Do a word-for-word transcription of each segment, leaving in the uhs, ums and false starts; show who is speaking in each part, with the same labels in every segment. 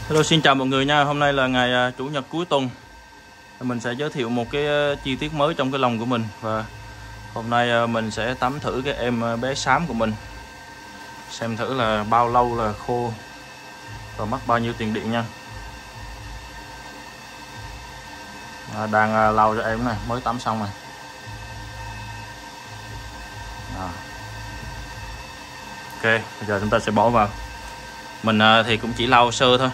Speaker 1: Hello, xin chào mọi người nha. Hôm nay là ngày Chủ nhật cuối tuần. Mình sẽ giới thiệu một cái chi tiết mới trong cái lồng của mình. Và hôm nay mình sẽ tắm thử cái em bé xám của mình, xem thử là bao lâu là khô và mất bao nhiêu tiền điện nha. à, Đang lau cho em này, mới tắm xong này. à. Ok, bây giờ chúng ta sẽ bỏ vào. Mình thì cũng chỉ lau sơ thôi.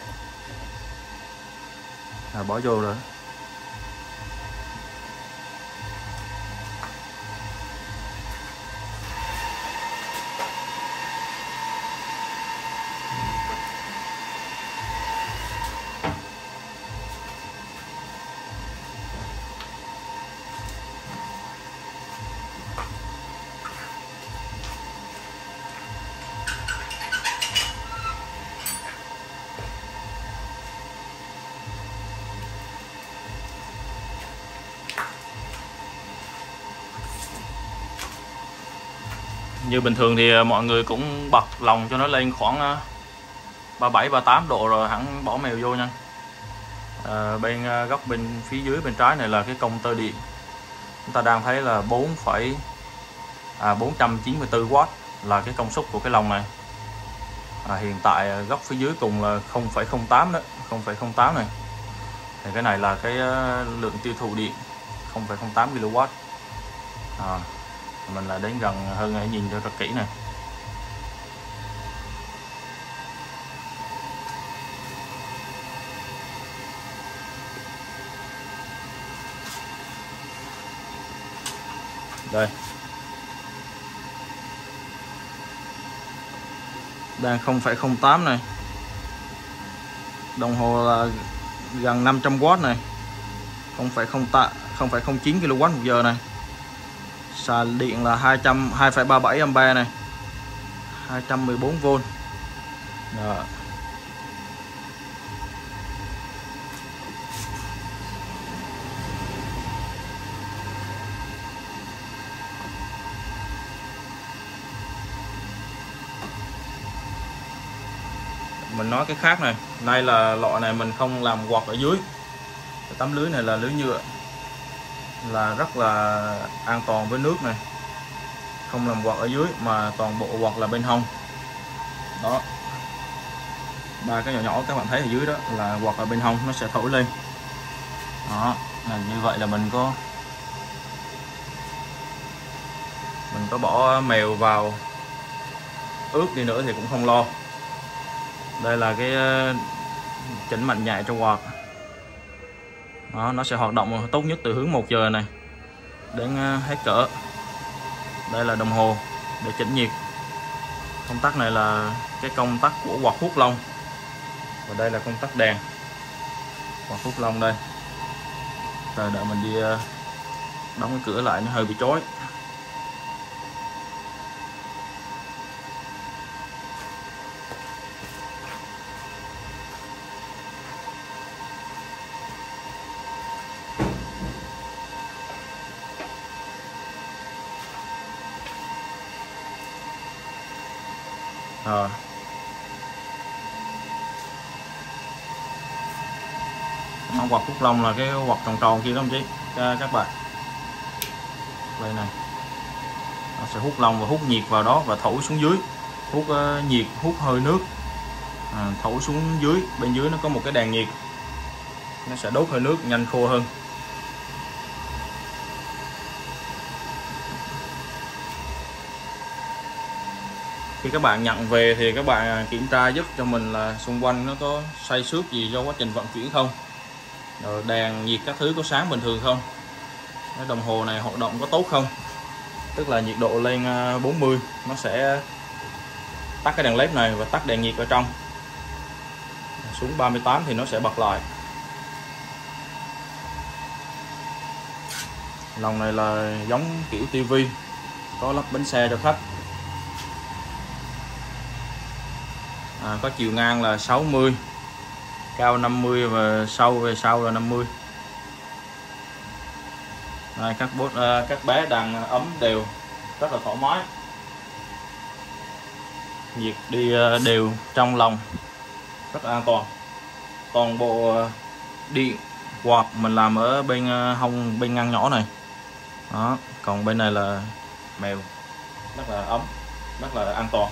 Speaker 1: À, bỏ vô rồi. Như bình thường thì mọi người cũng bật lồng cho nó lên khoảng ba mươi bảy ba mươi tám độ rồi hẳn bỏ mèo vô nha. à, Bên góc bên phía dưới bên trái này là cái công tơ điện. Chúng ta đang thấy là bốn trăm chín mươi tư oát là cái công suất của cái lồng này. à, Hiện tại góc phía dưới cùng là không phẩy không tám đó, không phẩy không tám này. Thì cái này là cái lượng tiêu thụ điện không phẩy không tám ki lô oát. à, Mình là đến gần hơn để nhìn cho rất kỹ này. Đây, đang không phẩy không tám này. Đồng hồ là gần năm trăm oát này, không phẩy không chín ki lô oát một giờ này. Xài điện là hai phẩy ba mươi bảy ampe này, hai trăm mười bốn vôn. Đó. Mình nói cái khác này, nay là loại này mình không làm quạt ở dưới. Cái tấm lưới này là lưới nhựa, là rất là an toàn với nước này, không làm quạt ở dưới mà toàn bộ quạt là bên hông. Đó, ba cái nhỏ nhỏ các bạn thấy ở dưới đó là quạt ở bên hông, nó sẽ thổi lên. Đó, là như vậy là mình có mình có bỏ mèo vào ướt đi nữa thì cũng không lo. Đây là cái chỉnh mạnh nhạy cho quạt. Đó, nó sẽ hoạt động tốt nhất từ hướng một giờ này đến hết cỡ. Đây là đồng hồ để chỉnh nhiệt. Công tắc này là cái công tắc của quạt hút lông. Và đây là công tắc đèn quạt hút lông đây. Rồi đợi mình đi đóng cái cửa lại, nó hơi bị chói. À. Quạt hút lông là cái quạt tròn tròn kia đó không chứ các bạn. Đây này, nó sẽ hút lông và hút nhiệt vào đó và thổi xuống dưới, hút uh, nhiệt, hút hơi nước, à, thổi xuống dưới. Bên dưới nó có một cái đèn nhiệt, nó sẽ đốt hơi nước nhanh khô hơn. Khi các bạn nhận về thì các bạn kiểm tra giúp cho mình là xung quanh nó có xây xước gì do quá trình vận chuyển không, rồi đèn nhiệt các thứ có sáng bình thường không, cái đồng hồ này hoạt động có tốt không. Tức là nhiệt độ lên bốn mươi nó sẽ tắt cái đèn led này và tắt đèn nhiệt ở trong. Xuống ba mươi tám thì nó sẽ bật lại. Lồng này là giống kiểu tivi, có lắp bánh xe cho khách. À, có chiều ngang là sáu mươi, cao năm mươi và sâu về sau là năm mươi. Đây, các bốt các bé đang ấm đều, rất là thoải mái. nhiệt đi đều trong lòng, rất an toàn. toàn bộ điện quạt mình làm ở bên hông, bên ngăn nhỏ này đó, còn bên này là mèo, rất là ấm, rất là an toàn.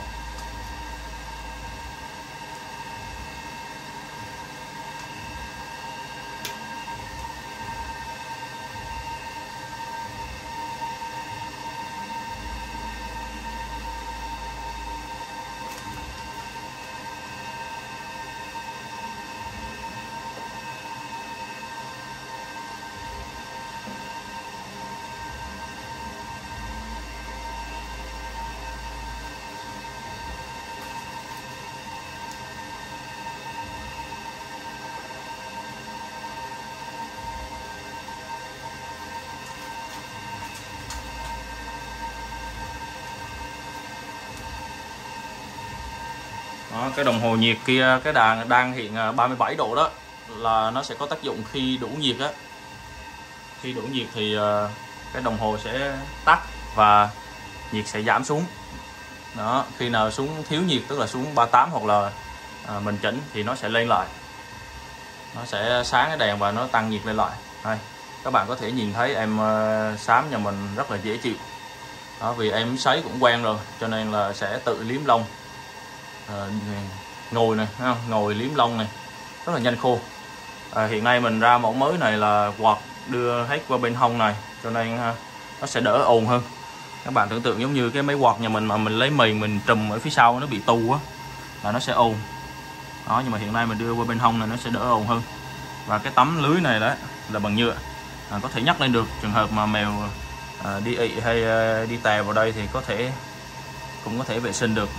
Speaker 1: Đó, cái đồng hồ nhiệt kia, cái đàn đang hiện ba mươi bảy độ đó, là nó sẽ có tác dụng khi đủ nhiệt á. Khi đủ nhiệt thì cái đồng hồ sẽ tắt và nhiệt sẽ giảm xuống. Đó, khi nào xuống thiếu nhiệt, tức là xuống ba mươi tám hoặc là à, mình chỉnh thì nó sẽ lên lại. Nó sẽ sáng cái đèn và nó tăng nhiệt lên lại. Đây, các bạn có thể nhìn thấy em uh, xám nhà mình rất là dễ chịu. Đó, vì em sấy cũng quen rồi cho nên là sẽ tự liếm lông. À, ngồi này, thấy không? Ngồi liếm lông này rất là nhanh khô. À, hiện nay mình ra mẫu mới này là quạt đưa hết qua bên hông này cho nên uh, nó sẽ đỡ ồn hơn. Các bạn tưởng tượng giống như cái máy quạt nhà mình mà mình lấy mì mình trùm ở phía sau nó bị tù á là nó sẽ ồn. Đó, nhưng mà hiện nay mình đưa qua bên hông này nó sẽ đỡ ồn hơn. Và cái tấm lưới này đó là bằng nhựa, à, có thể nhắc lên được, trường hợp mà mèo à, đi ị hay à, đi tè vào đây thì có thể cũng có thể vệ sinh được.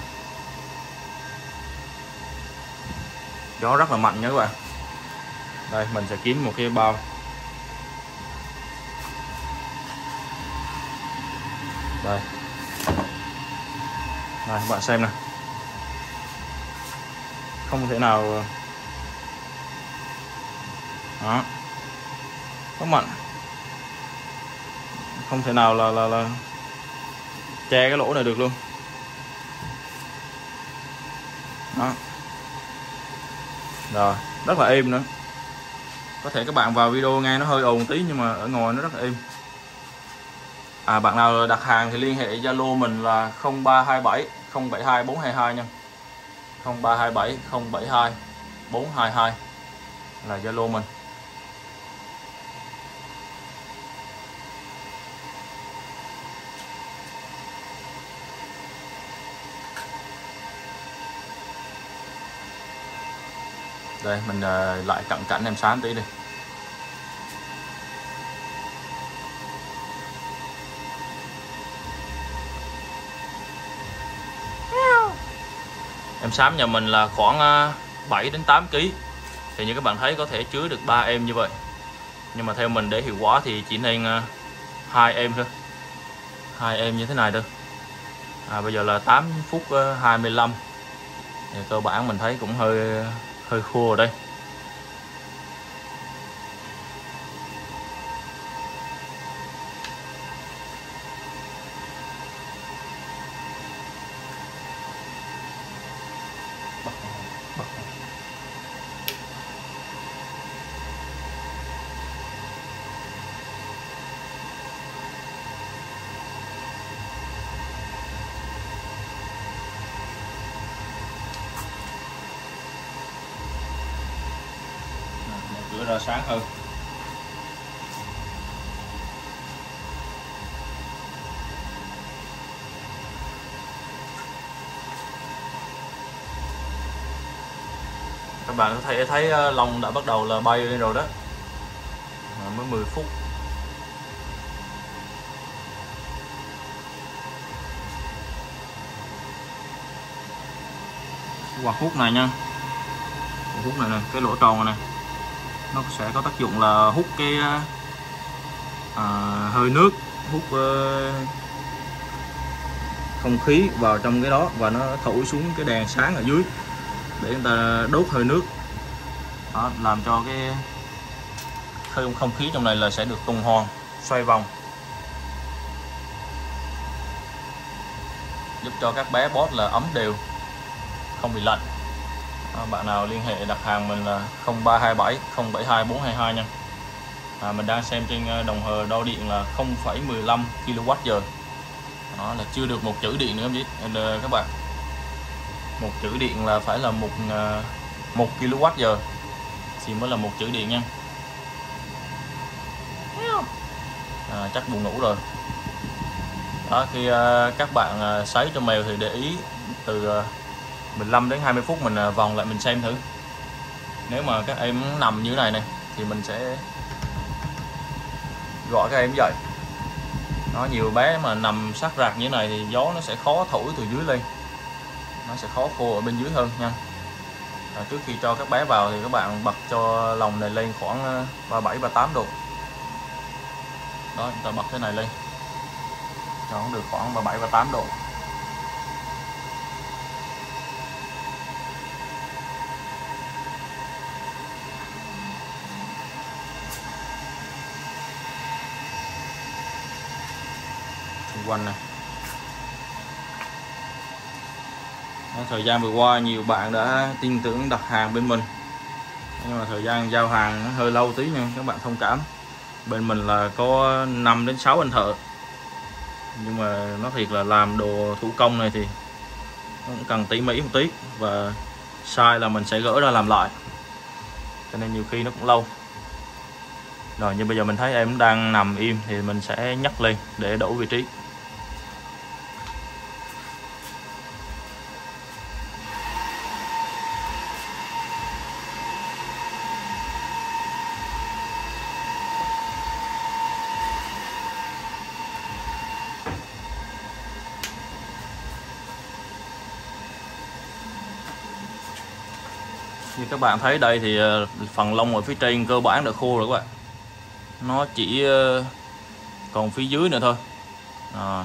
Speaker 1: Gió rất là mạnh nha các bạn. Đây mình sẽ kiếm một cái bao. Đây. Đây các bạn xem nè. Không thể nào đó, có mạnh, không thể nào là là, là che cái lỗ này được luôn. Đó. Rồi, rất là êm nữa. Có thể các bạn vào video nghe nó hơi ồn tí nhưng mà ở ngoài nó rất là êm. À, bạn nào đặt hàng thì liên hệ Zalo mình là không ba hai bảy không bảy hai bốn hai hai nha. không ba hai bảy không bảy hai bốn hai hai là Zalo mình. Đây mình lại cận cảnh em xám tí đi. Em xám nhà mình là khoảng bảy đến tám ki lô gam. Thì như các bạn thấy có thể chứa được ba em như vậy. Nhưng mà theo mình để hiệu quả thì chỉ nên hai em thôi. Hai em như thế này thôi. À, bây giờ là tám phút hai mươi lăm. Thì cơ bản mình thấy cũng hơi hơi khô ở đây. Cửa ra sáng hơn. Các bạn có thể thấy lông đã bắt đầu là bay lên rồi đó. À, mới mười phút. Quạt hút này nha. Quạt hút này nè, cái lỗ tròn này nè. Nó sẽ có tác dụng là hút cái à, hơi nước, hút uh, không khí vào trong cái đó và nó thổi xuống cái đèn sáng ở dưới để người ta đốt hơi nước. Đó, làm cho cái không không khí trong này là sẽ được tuần hoàn, xoay vòng, giúp cho các bé bot là ấm đều, không bị lạnh. Đó, bạn nào liên hệ đặt hàng mình là không ba hai bảy không bảy hai bốn hai hai nha. À, mình đang xem trên đồng hồ đo điện là không phẩy mười lăm ki lô oát giờ. Đó là chưa được một chữ điện nữa em biết các bạn. Một chữ điện là phải là một một ki lô oát giờ thì mới là một chữ điện nha. À, chắc buồn ngủ rồi. Đó, khi uh, các bạn uh, sấy cho mèo thì để ý từ uh, mười lăm đến hai mươi phút mình uh, vòng lại mình xem thử. Nếu mà các em nằm như thế này này thì mình sẽ gọi các em dậy. Nó nhiều bé mà nằm sát rạc như thế này thì gió nó sẽ khó thổi từ dưới lên, nó sẽ khó khô ở bên dưới hơn nha. À, trước khi cho các bé vào thì các bạn bật cho lồng này lên khoảng ba mươi bảy ba mươi tám độ. Đó, chúng ta bật cái này lên cho nó được khoảng ba mươi bảy ba mươi tám độ. Xung quanh này. Đó, thời gian vừa qua nhiều bạn đã tin tưởng đặt hàng bên mình, nhưng mà thời gian giao hàng hơi lâu tí nha, các bạn thông cảm. Bên mình là có năm đến sáu anh thợ, nhưng mà nó thiệt là làm đồ thủ công này thì nó cũng cần tỉ mỉ một tí, và sai là mình sẽ gỡ ra làm lại, cho nên nhiều khi nó cũng lâu. Rồi, nhưng bây giờ mình thấy em đang nằm im thì mình sẽ nhấc lên để đổi vị trí. Như các bạn thấy đây thì phần lông ở phía trên cơ bản đã khô rồi các bạn. Nó chỉ còn phía dưới nữa thôi. À.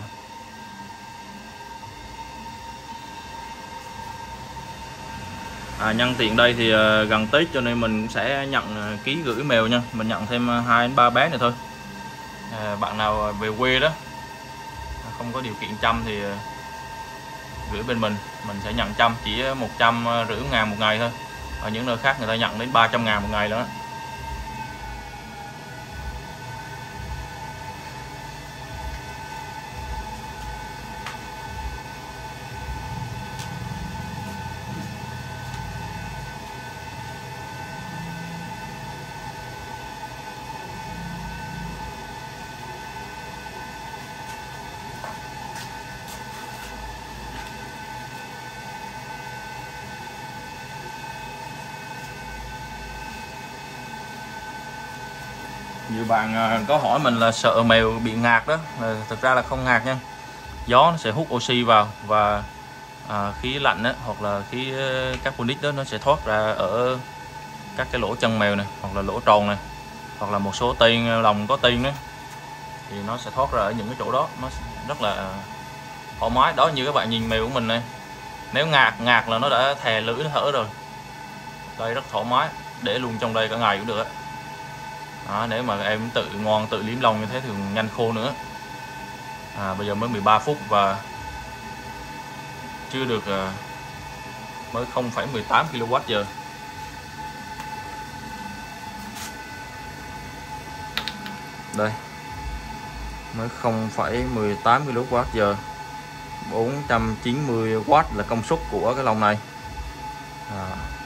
Speaker 1: À, nhân tiện đây thì gần Tết cho nên mình cũng sẽ nhận ký gửi mèo nha. Mình nhận thêm hai đến ba bé nữa thôi. À, bạn nào về quê đó không có điều kiện chăm thì gửi bên mình, mình sẽ nhận chăm chỉ một trăm rưỡi ngàn một ngày thôi. Ở những nơi khác người ta nhận đến ba trăm ngàn một ngày đó. Nhiều bạn có hỏi mình là sợ mèo bị ngạt đó, thực ra là không ngạt nha. Gió nó sẽ hút oxy vào và à, khí lạnh đó, hoặc là khí carbonic đó nó sẽ thoát ra ở các cái lỗ chân mèo này, hoặc là lỗ tròn này, hoặc là một số tên lồng có tên đó, thì nó sẽ thoát ra ở những cái chỗ đó, nó rất là thoải mái. Đó, như các bạn nhìn mèo của mình này, nếu ngạt ngạt là nó đã thè lưỡi nó thở rồi. Đây rất thoải mái, để luôn trong đây cả ngày cũng được. Đó, nếu mà em tự ngon tự liếm lông như thế thì nhanh khô nữa. À, bây giờ mới mười ba phút và chưa được, mới không phẩy mười tám ki lô oát giờ. Đây, mới không phẩy mười tám ki lô oát giờ, bốn trăm chín mươi oát là công suất của cái lồng này. À.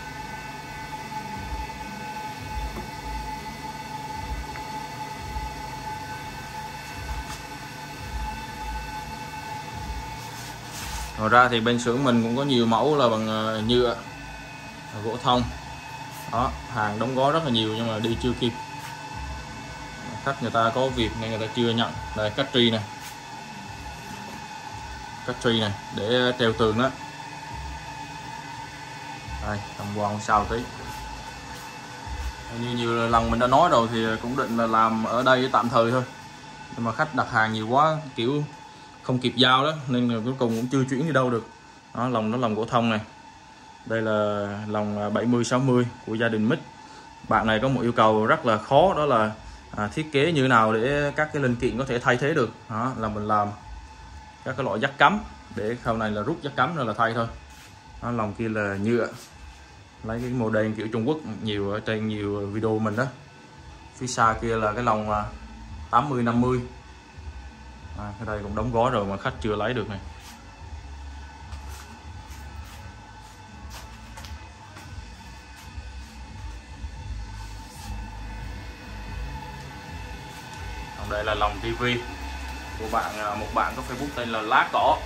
Speaker 1: Ngoài ra thì bên xưởng mình cũng có nhiều mẫu là bằng nhựa, gỗ thông. Đó, hàng đóng gói rất là nhiều nhưng mà đi chưa kịp. Khách người ta có việc nên người ta chưa nhận. Đây, cách tri này. Cách tri này để treo tường đó. Đây, tầm quan sao tí. Như nhiều lần mình đã nói rồi thì cũng định là làm ở đây tạm thời thôi. Nhưng mà khách đặt hàng nhiều quá, kiểu không kịp giao đó, nên là cuối cùng cũng chưa chuyển đi đâu được. Đó, lồng nó lồng gỗ thông này. Đây là lồng bảy mươi sáu mươi của gia đình Mít. Bạn này có một yêu cầu rất là khó, đó là à, thiết kế như nào để các cái linh kiện có thể thay thế được. Đó, là mình làm các cái loại dắt cắm để sau này là rút dắt cắm rồi là thay thôi. Đó, lồng kia là nhựa, lấy cái màu đen kiểu Trung Quốc nhiều ở trên nhiều video mình đó. Phía xa kia là cái lồng tám mươi năm mươi. À, cái đây cũng đóng gói rồi mà khách chưa lấy được này. Còn đây là lồng tivi của bạn, một bạn có Facebook tên là Lá Cỏ.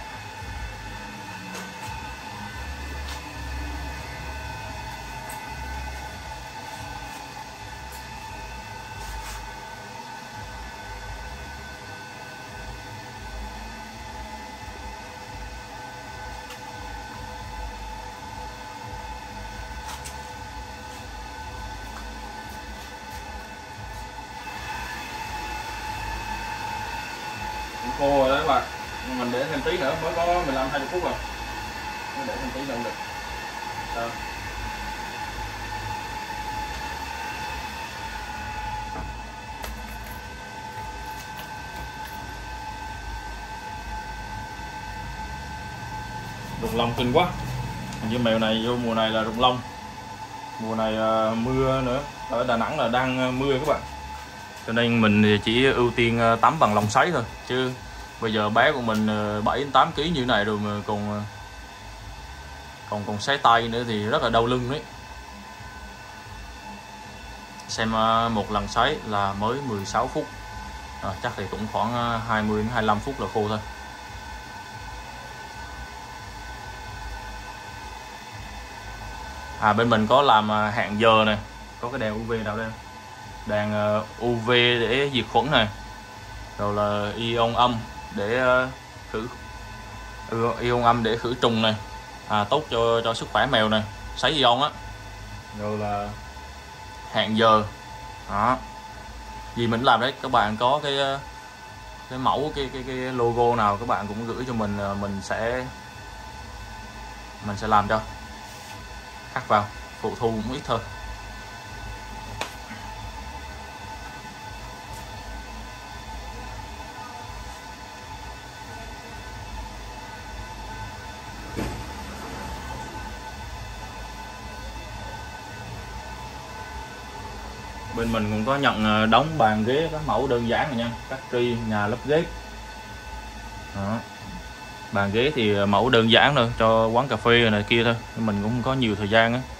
Speaker 1: Khô rồi đấy các bạn, mình để thêm tí nữa, mới có mười lăm hai mươi phút rồi, mới để thêm tí nữa được. Sao? Rụng lông kinh quá, như mèo này vô mùa này là rụng lông, mùa này uh, mưa nữa, ở Đà Nẵng là đang uh, mưa các bạn, cho nên mình chỉ ưu tiên uh, tắm bằng lồng sấy thôi, chứ bây giờ bé của mình bảy đến tám ki lô gam như thế này rồi mà còn còn còn sấy tay nữa thì rất là đau lưng đấy. Xem một lần sấy là mới mười sáu phút, à, chắc thì cũng khoảng hai mươi đến hai mươi lăm phút là khô thôi. À, bên mình có làm hẹn giờ này, có cái đèn u vê nào đây, đèn u vê để diệt khuẩn này, rồi là ion âm để khử ion âm để khử trùng này, à, tốt cho cho sức khỏe mèo này, sấy ion á, rồi là hẹn giờ đó, gì mình làm đấy. Các bạn có cái cái mẫu cái cái cái logo nào các bạn cũng gửi cho mình, mình sẽ mình sẽ làm cho, khắc vào, phụ thu cũng ít thôi. Bên mình cũng có nhận đóng bàn ghế các mẫu đơn giản này nha, các tri nhà lắp ghế đó. Bàn ghế thì mẫu đơn giản thôi, cho quán cà phê này kia thôi, mình cũng không có nhiều thời gian á.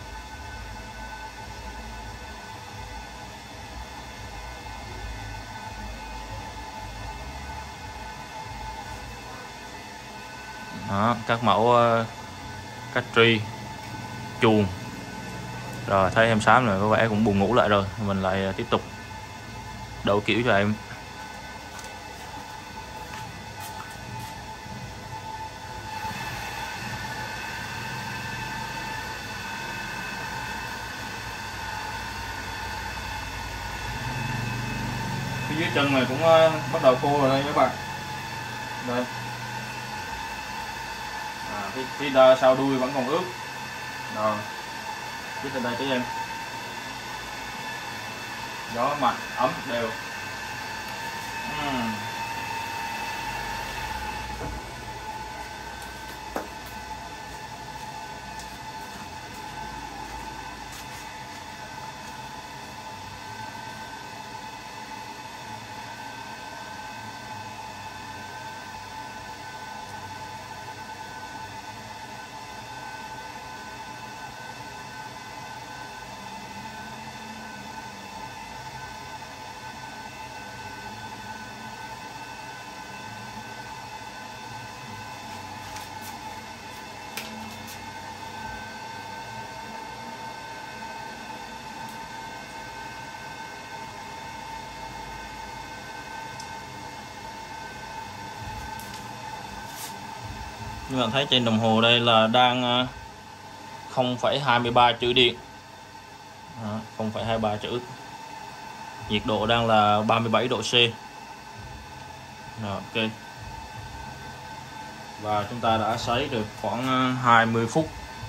Speaker 1: Đó, các mẫu cách tri, chuồng. Rồi thấy em Xám rồi, có vẻ cũng buồn ngủ lại rồi, mình lại tiếp tục đổ kiểu cho em. Phía dưới chân này cũng bắt đầu khô rồi đây các bạn. Đây. À, phía, phía đa, sau đuôi vẫn còn ướt. Rồi. Phía trên đây cho em. Gió mạnh, ấm, đều. uhm. Các bạn thấy trên đồng hồ đây là đang không phẩy hai mươi ba chữ điện. Đó, không phẩy hai mươi ba chữ. Nhiệt độ đang là ba mươi bảy độ C. Đó, ok. Và chúng ta đã sấy được khoảng hai mươi phút.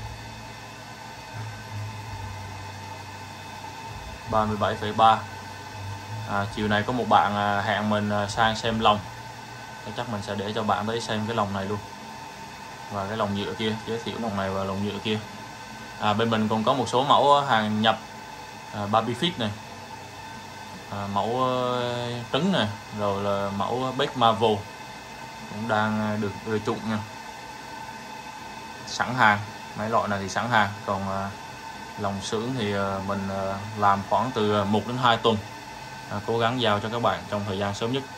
Speaker 1: ba mươi bảy phẩy ba. À, chiều này có một bạn hẹn mình sang xem lồng. Chắc mình sẽ để cho bạn tới xem cái lồng này luôn. Và cái lồng nhựa kia, giới thiệu lồng này và lồng nhựa kia. À, bên mình còn có một số mẫu hàng nhập à, Babifit này, à, mẫu uh, trứng này, rồi là mẫu Big Marvel cũng đang được ưa chuộng nha. Sẵn hàng, mấy loại này thì sẵn hàng, còn uh, lòng xưởng thì uh, mình uh, làm khoảng từ một đến hai tuần, à, cố gắng giao cho các bạn trong thời gian sớm nhất.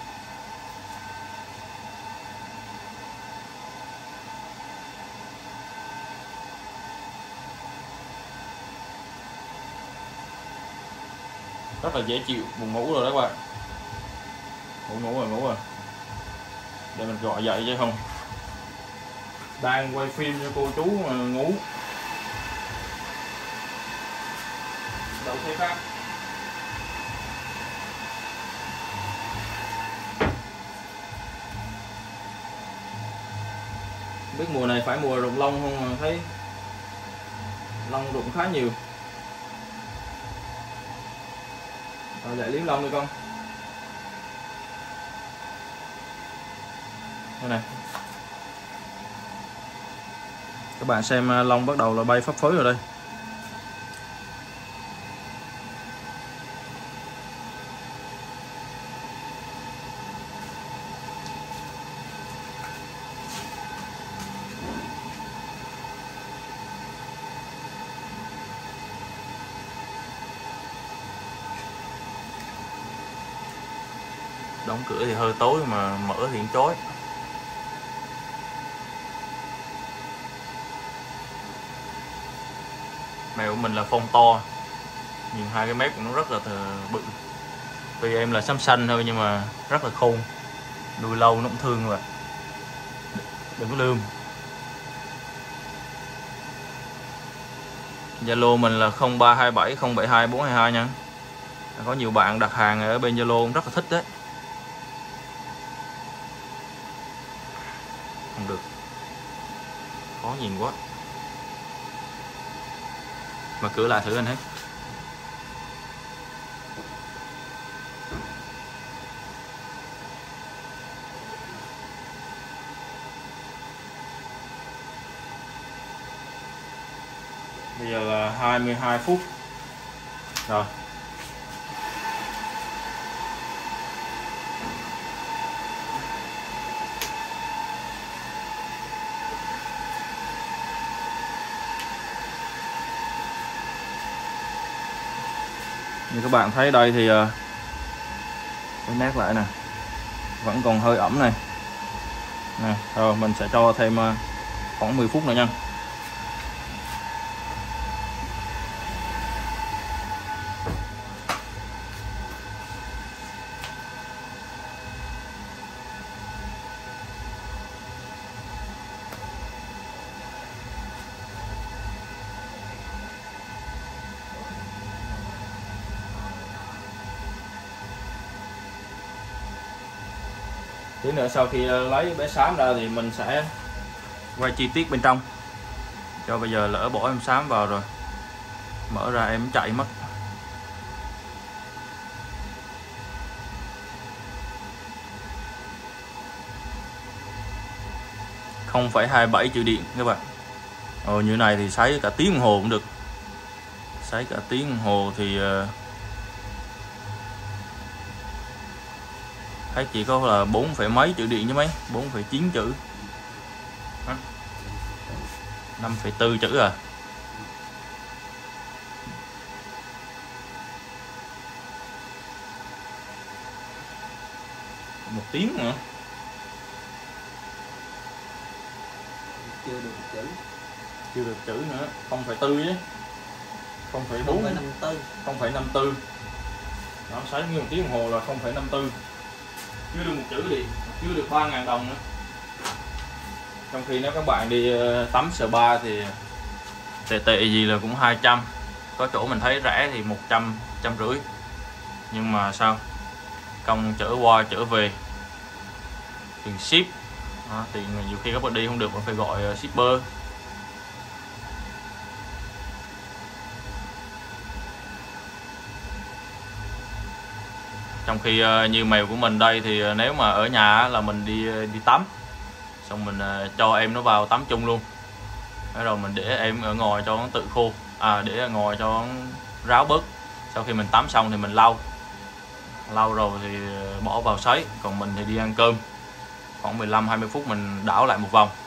Speaker 1: Rất là dễ chịu, buồn ngủ rồi đó các bạn. Ngủ ngủ rồi, ngủ rồi. Để mình gọi dậy chứ không. Đang quay phim cho cô chú mà ngủ. Đậu xe khác. Biết mùa này phải mùa rụng lông không mà thấy lông rụng khá nhiều. Rồi lại liếm lông đi con. Đây này. Các bạn xem lông bắt đầu là bay phấp phới rồi đây. Đóng cửa thì hơi tối mà mở thì chói. Mèo của mình là phông to, nhìn hai cái mép của nó rất là bự. Tuy em là xám xanh thôi nhưng mà rất là khôn, nuôi lâu nó cũng thương các bạn, đừng có lườm. Zalo mình là không ba hai bảy không bảy hai bốn hai hai nha. Có nhiều bạn đặt hàng ở bên Zalo cũng rất là thích đấy. Không được, khó nhìn quá. Mở cửa lại thử anh hết. Bây giờ là hai mươi hai phút rồi. Như các bạn thấy đây thì cái nét lại nè, vẫn còn hơi ẩm này. Nè, rồi mình sẽ cho thêm khoảng mười phút nữa nha. Tí nữa sau khi lấy bé xám ra thì mình sẽ quay chi tiết bên trong. Cho bây giờ lỡ bỏ em xám vào rồi, mở ra em chạy mất. không phẩy hai bảy triệu điện các bạn. Ồ, như này thì sấy cả tiếng đồng hồ cũng được. Sấy cả tiếng đồng hồ thì thấy chỉ có là bốn phẩy mấy chữ điện chứ mấy, bốn phẩy chín chữ, năm phẩy bốn chữ à. Một tiếng nữa.
Speaker 2: Chưa được chữ.
Speaker 1: Chưa được chữ nữa, không phẩy bốn chứ. không phẩy bốn, không phẩy năm tư. Nó sấy nguyên một tiếng đồng hồ là không phẩy năm tư. Chưa được một chữ điện, chưa được ba ngàn đồng nữa. Trong khi nếu các bạn đi tắm spa thì tệ tệ gì là cũng hai trăm. Có chỗ mình thấy rẻ thì một trăm, một trăm rưỡi. Nhưng mà sao? Công chở qua chở về, tiền ship, à, tiền nhiều khi các bạn đi không được mà phải gọi shipper. Trong khi uh, như mèo của mình đây thì uh, nếu mà ở nhà là mình đi uh, đi tắm xong mình uh, cho em nó vào tắm chung luôn, Thế rồi mình để em ở ngoài cho nó tự khô, à để ở ngoài cho nó ráo bớt. Sau khi mình tắm xong thì mình lau lau rồi thì bỏ vào sấy, còn mình thì đi ăn cơm. Khoảng mười lăm hai mươi phút mình đảo lại một vòng.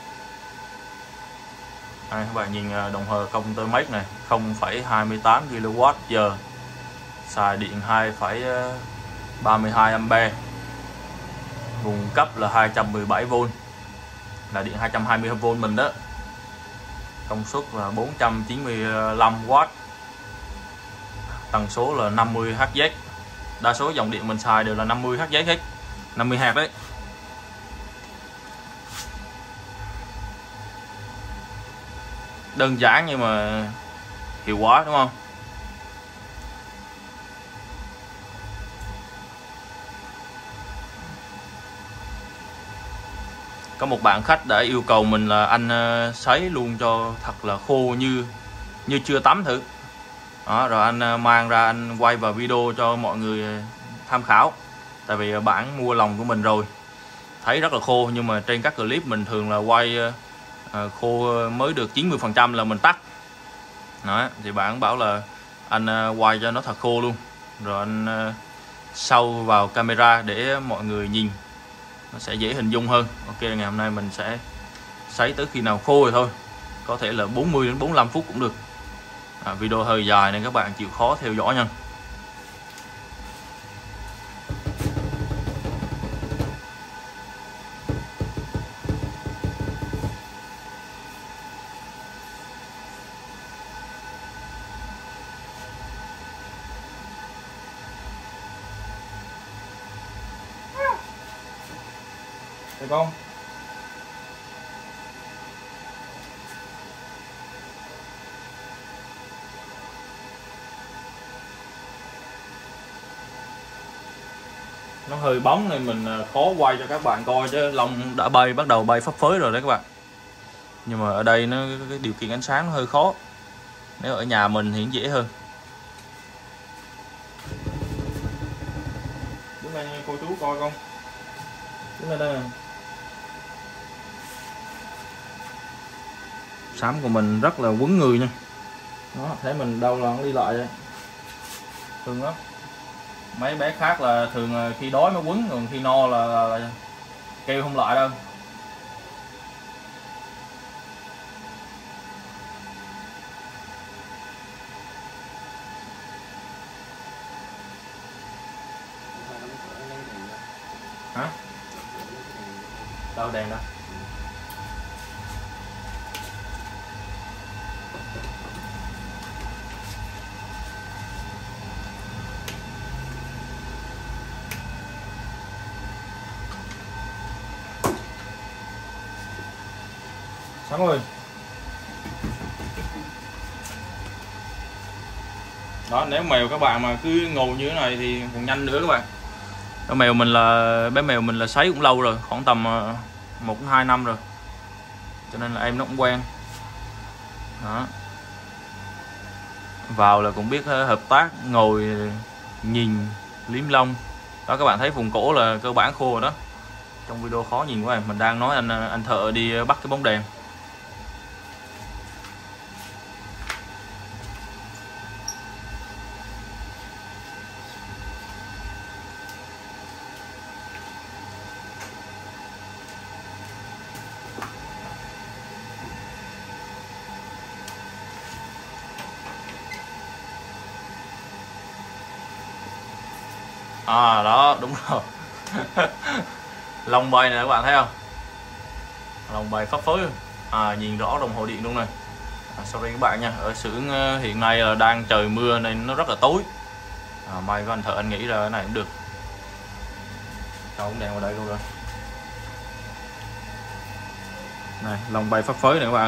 Speaker 1: Đây, các bạn nhìn đồng hồ công tơ mét này, không phẩy hai mươi tám ki lô oát giờ, xài điện hai phẩy ba mươi hai ampe, nguồn cấp là hai trăm mười bảy vôn, là điện hai trăm hai mươi vôn mình đó, công suất là bốn trăm chín mươi lăm oát, tần số là năm mươi héc, đa số dòng điện mình xài đều là năm mươi héc hết, năm mươi héc đấy. Đơn giản nhưng mà hiệu quả đúng không? Có một bạn khách đã yêu cầu mình là anh sấy luôn cho thật là khô như như chưa tắm thử. Đó, rồi anh mang ra anh quay vào video cho mọi người tham khảo. Tại vì bạn mua lòng của mình rồi, thấy rất là khô, nhưng mà trên các clip mình thường là quay khô mới được chín mươi phần trăm là mình tắt. Đó, thì bạn bảo là anh quay cho nó thật khô luôn, rồi anh sâu vào camera để mọi người nhìn nó sẽ dễ hình dung hơn. Ok, ngày hôm nay mình sẽ sấy tới khi nào khô rồi thôi, có thể là bốn mươi đến bốn mươi lăm phút cũng được. À, video hơi dài nên các bạn chịu khó theo dõi nha. Được không? Nó hơi bóng nên mình khó quay cho các bạn coi, chứ lông đã bay, bắt đầu bay phấp phới rồi đấy các bạn. Nhưng mà ở đây nó cái điều kiện ánh sáng nó hơi khó, nếu ở nhà mình thì dễ hơn. Đứng đây cô chú coi con, đứng đây đây. Sám của mình rất là quấn người nha. Đó, thấy mình đau lòng đi lại vậy. Thường lắm. Mấy bé khác là thường khi đói mới quấn, còn khi no là, là, là kêu không lại đâu. Hả? Đâu đèn đâu? Sáng ơi. Đó, nếu mèo các bạn mà cứ ngồi như thế này thì còn nhanh nữa các bạn. Đó, mèo mình là bé mèo mình là sấy cũng lâu rồi, khoảng tầm một đến hai năm rồi, cho nên là em nó cũng quen. Đó, vào là cũng biết hợp tác, ngồi nhìn liếm lông. Đó, các bạn thấy vùng cổ là cơ bản khô rồi đó. Trong video khó nhìn quá, mình đang nói anh anh thợ đi bắt cái bóng đèn. À đó, đúng rồi. Lông bay này các bạn thấy không? Lông bay phấp phới. À, nhìn rõ đồng hồ điện luôn này. À, sorry các bạn nha, ở xưởng hiện nay là đang trời mưa nên nó rất là tối. À, may có anh thợ anh nghĩ ra cái này cũng được. Cho bóng đèn vào đây luôn rồi. Này, lông bay phấp phới này các bạn.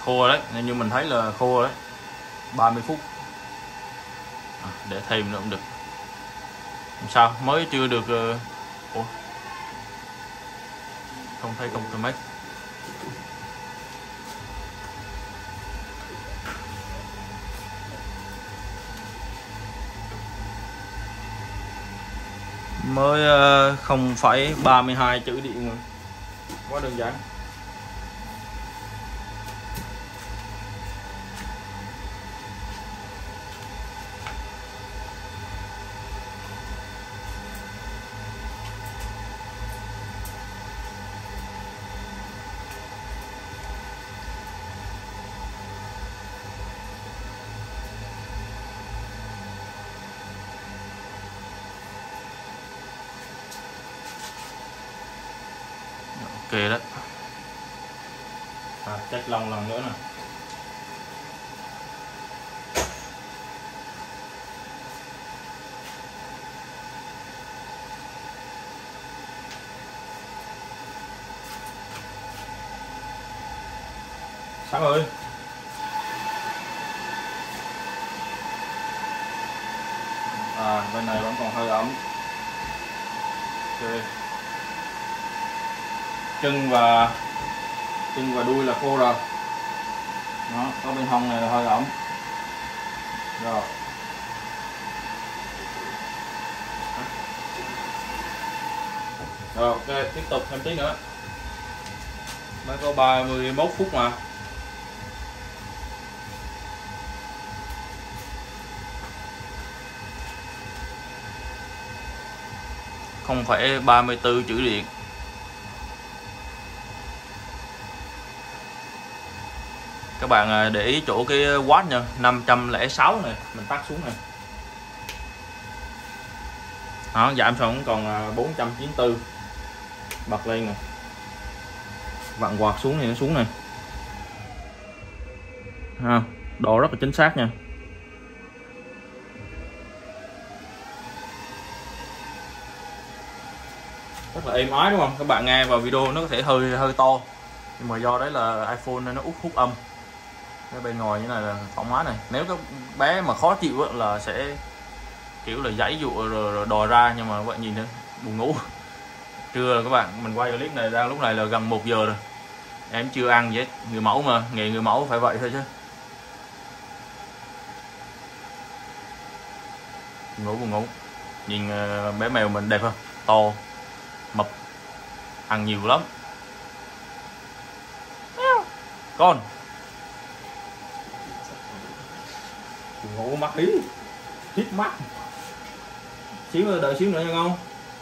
Speaker 1: khô đấy, nên như mình thấy là khô đấy, ba mươi phút. À, để thêm nữa cũng được. Làm sao mới chưa được. Ủa? Không thấy công tơ mét. Mới không phẩy ba mươi hai chữ điện rồi. Quá đơn giản. Ok đấy. À, check lòng lần nữa nè. Sáng ơi. À, bên này vẫn còn hơi ấm. Ok. Chân và chân và đuôi là khô rồi. Đó, có bên hông này là hơi ẩm. Rồi. Rồi ok, tiếp tục thêm tí nữa. Mới có ba mươi mốt phút mà. Không phải ba mươi tư chữ điện. Các bạn để ý chỗ cái watt nha, năm trăm lẻ sáu này, mình tắt xuống này. Đó, giảm xuống còn bốn trăm chín mươi tư. Bật lên nè. Vặn quạt xuống thì nó xuống này. À, độ rất là chính xác nha. Rất là êm ái đúng không? Các bạn nghe vào video nó có thể hơi hơi to. Nhưng mà do đấy là iPhone nên nó út hút âm. Cái bên ngoài như này là thoải mái này. Nếu các bé mà khó chịu là sẽ kiểu là giãy dụ rồi, rồi đòi ra, nhưng mà các bạn nhìn thấy buồn ngủ. Trưa rồi các bạn, mình quay clip này đang lúc này là gần một giờ rồi. Em chưa ăn gì hết, người mẫu mà, nghề người mẫu phải vậy thôi chứ. Buồn ngủ buồn ngủ. Nhìn bé mèo mình đẹp không? To, mập, ăn nhiều lắm. Con ngủ mắt ý, hít mắt. Xíu đợi xíu nữa nha con.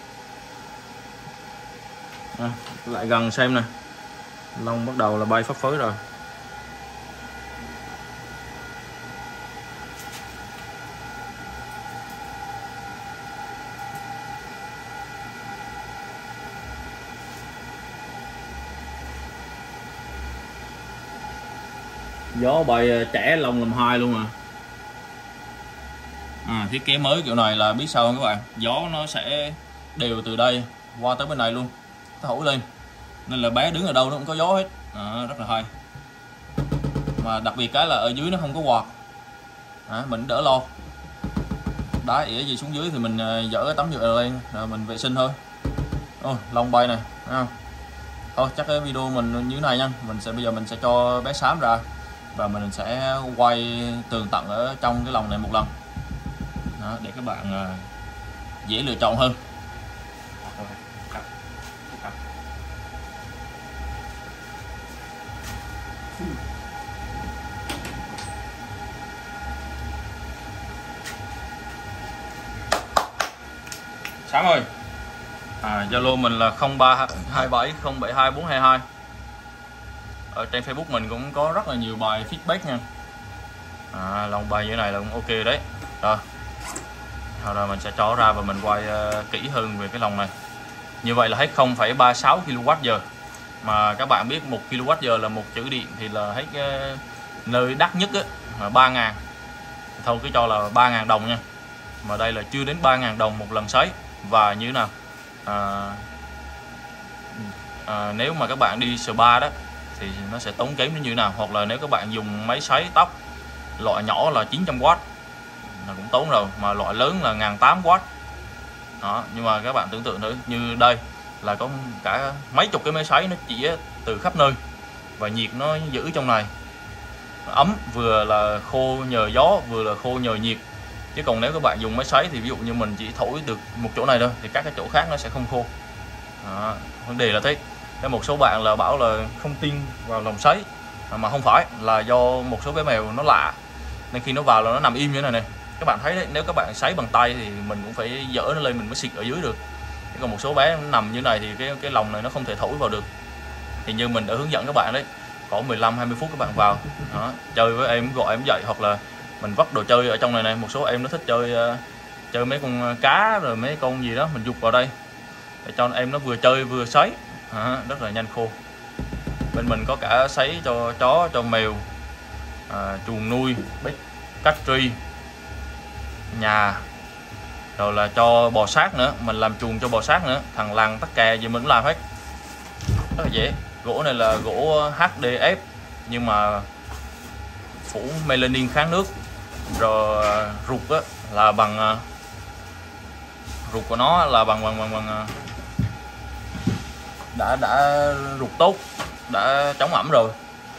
Speaker 1: À, lại gần xem nè, lông bắt đầu là bay phấp phới rồi. Gió bay trẻ lông làm hai luôn à. À, thiết kế mới kiểu này là biết sao không các bạn, gió nó sẽ đều từ đây qua tới bên này luôn, nó thổi lên nên là bé đứng ở đâu nó cũng có gió hết. À, rất là hay. Mà đặc biệt cái là ở dưới nó không có quạt. À, mình đỡ lo đá ỉa gì xuống dưới thì mình dỡ cái tấm nhựa lên rồi mình vệ sinh thôi. Ôi, lông bay này, thấy không? Thôi chắc cái video mình như thế này nha. Mình sẽ bây giờ mình sẽ cho bé xám ra và mình sẽ quay tường tận ở trong cái lồng này một lần. Đó, để các bạn uh, dễ lựa chọn hơn. Sáng ơi. À, Zalo mình là không ba hai bảy không bảy hai bốn hai hai. Ở trên Facebook mình cũng có rất là nhiều bài feedback nha. À, lông bay như thế này là cũng ok đấy. Rồi. Rồi mình sẽ cho ra và mình quay uh, kỹ hơn về cái lồng này. Như vậy là hết không phẩy ba sáu ki lô oát giờ. Mà các bạn biết một ki lô oát giờ là một chữ điện thì là hết uh, nơi đắt nhất á, ba ngàn. Thôi cứ cho là ba ngàn đồng nha. Mà đây là chưa đến ba ngàn đồng một lần sấy. Và như thế nào? À, à, nếu mà các bạn đi spa đó thì nó sẽ tốn kém đến như thế nào. Hoặc là nếu các bạn dùng máy sấy tóc loại nhỏ là chín trăm oát là cũng tốn rồi, mà loại lớn là một nghìn tám trăm oát đó. Nhưng mà các bạn tưởng tượng nữa, như đây là có cả mấy chục cái máy sấy nó chỉ từ khắp nơi, và nhiệt nó giữ trong này nó ấm, vừa là khô nhờ gió vừa là khô nhờ nhiệt. Chứ còn nếu các bạn dùng máy sấy thì ví dụ như mình chỉ thổi được một chỗ này thôi thì các cái chỗ khác nó sẽ không khô đó. Vấn đề là thế. Cái một số bạn là bảo là không tin vào lồng sấy, mà không phải, là do một số bé mèo nó lạ nên khi nó vào là nó nằm im như thế này này. Các bạn thấy đấy, nếu các bạn sấy bằng tay thì mình cũng phải dỡ nó lên, mình mới xịt ở dưới được. Còn một số bé nó nằm như này thì cái cái lồng này nó không thể thổi vào được. Thì như mình đã hướng dẫn các bạn đấy, có mười lăm hai mươi phút các bạn vào đó, chơi với em, gọi em dậy, hoặc là mình vắt đồ chơi ở trong này này. Một số em nó thích chơi chơi mấy con cá rồi mấy con gì đó, mình dục vào đây để cho em nó vừa chơi vừa sấy đó, rất là nhanh khô. Bên mình có cả sấy cho chó, cho mèo, à, chuồng nuôi, bếp, cách tri, nhà, rồi là cho bò sát nữa. Mình làm chuồng cho bò sát nữa, thằng lằn tắc kè gì mình cũng làm hết, rất là dễ. Gỗ này là gỗ hát đê ép nhưng mà phủ melanin kháng nước. Rồi ruột á, là bằng ruột của nó là bằng bằng bằng, bằng đã đã ruột tốt, đã chống ẩm rồi.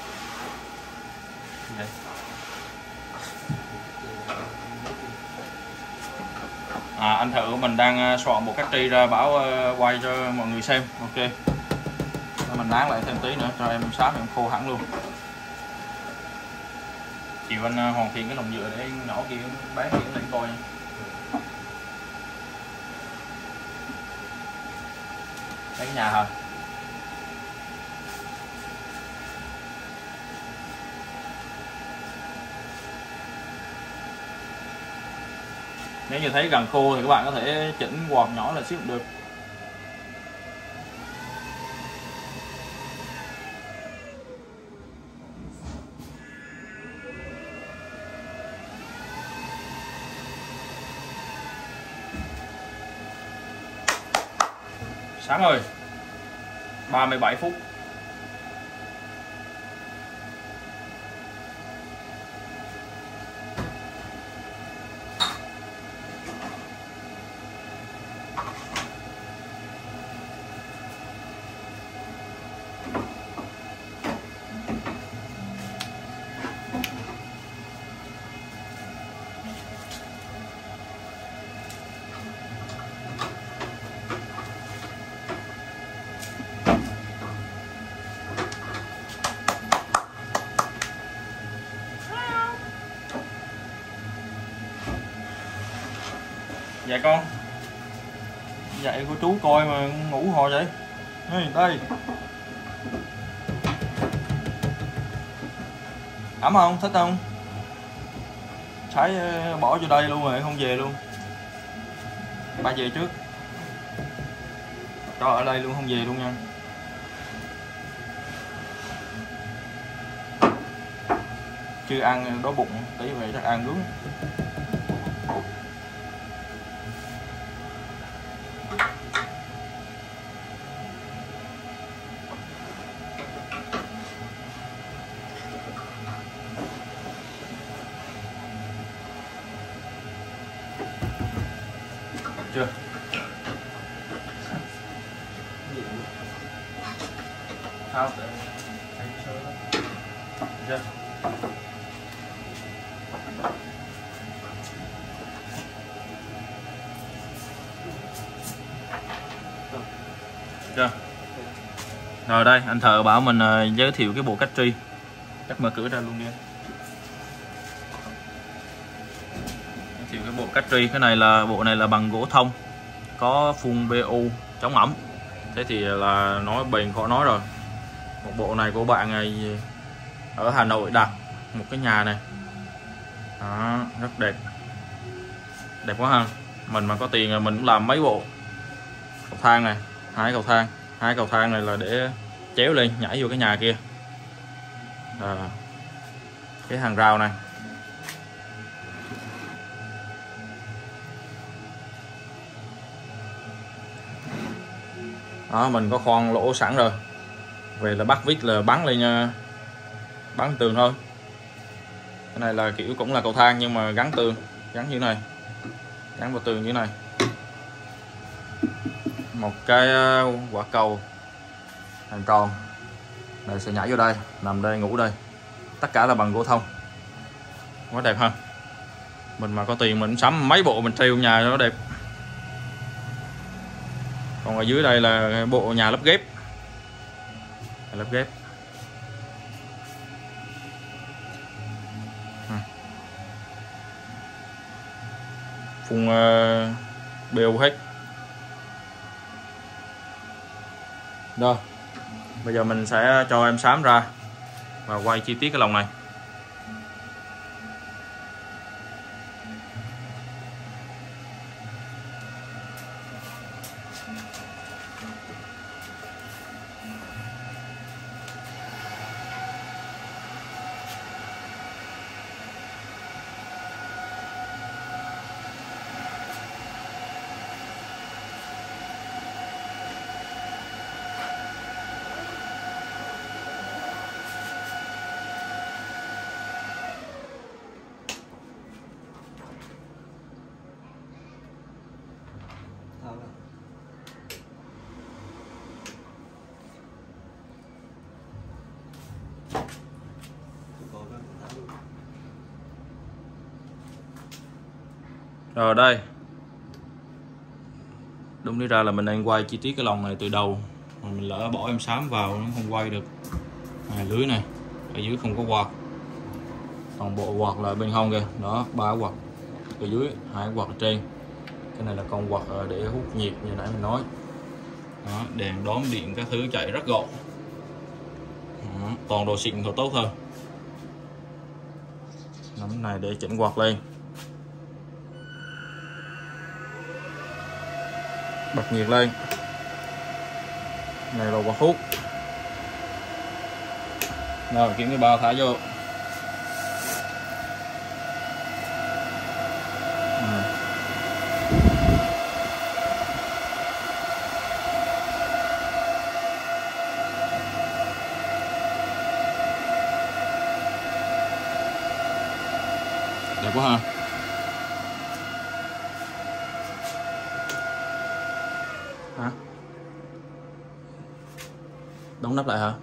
Speaker 1: À, anh thợ của mình đang soạn một cách tri ra, bảo quay cho mọi người xem. Ok, mình nán lại thêm tí nữa cho em sáp em khô hẳn luôn. Chiều anh hoàn thiện cái lồng nhựa để nhỏ kia bán kia lên coi nha. Cái nhà hả? Nếu như thấy gần khô thì các bạn có thể chỉnh quạt nhỏ là xíu cũng được. Sáng rồi, ba mươi bảy phút. Dạ con. Dạy của chú coi mà ngủ hồi vậy. Đây, đây. Ấm không? Thích không? Sấy bỏ vô đây luôn rồi, không về luôn. Ba về trước. Cho ở đây luôn, không về luôn nha. Chưa ăn đói bụng, tí về chắc ăn nướng. Chưa? Sao? Chưa? Chưa? Rồi đây, anh thợ bảo mình uh, giới thiệu cái bộ cách tri. Chắc mở cửa ra luôn đi. Giới thiệu cái bộ cách tri. Cái này là bộ này là bằng gỗ thông, có phun bê u chống ẩm. Thế thì là nói bền khó nói rồi. Một bộ này của bạn này ở Hà Nội đặt một cái nhà này đó, rất đẹp, đẹp quá ha. Mình mà có tiền mình cũng làm mấy bộ. Cầu thang này, hai cầu thang, hai cầu thang này là để chéo lên nhảy vô cái nhà kia. À, cái hàng rào này, đó mình có khoan lỗ sẵn rồi Về là bắt vít là bắn lên nha, bắn tường thôi. Cái này là kiểu cũng là cầu thang nhưng mà gắn tường, gắn như thế này, gắn vào tường như thế này. Một cái quả cầu hình tròn này sẽ nhảy vô đây, nằm đây, ngủ đây. Tất cả là bằng gỗ thông, quá đẹp ha. Mình mà có tiền mình sắm mấy bộ mình treo nhà cho nó đẹp. Còn ở dưới đây là bộ nhà lắp ghép, lắp ghép. Phun uh, bê ô hết. Rồi bây giờ mình sẽ cho em xám ra và quay chi tiết cái lồng này. Rồi đây, đúng đi ra là mình đang quay chi tiết cái lồng này từ đầu mà mình lỡ bỏ em xám vào nó không quay được. À, lưới này ở dưới không có quạt, toàn bộ quạt là bên hông kìa, đó ba quạt ở dưới, hai quạt ở trên. Cái này là con quạt để hút nhiệt như nãy mình nói. Đó, đèn đóm điện các thứ chạy rất gọn. Đó, toàn đồ xịn đồ tốt thôi. Nắm này để chỉnh quạt lên, bật nhiệt lên. Này là quạt hút. Rồi kiếm cái bao thả vô. Đẹp quá ha. Hả? Đóng nắp lại hả?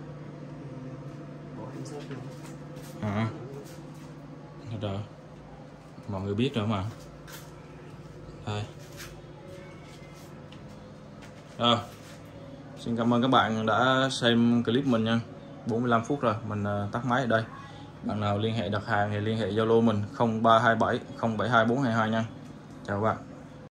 Speaker 1: À. Rồi. Mọi người biết rồi mà. Đây. Rồi. Xin cảm ơn các bạn đã xem clip mình nha. bốn mươi lăm phút rồi, mình tắt máy ở đây. Bạn nào liên hệ đặt hàng thì liên hệ Zalo mình không ba hai bảy không bảy hai bốn hai hai nha. Chào các bạn.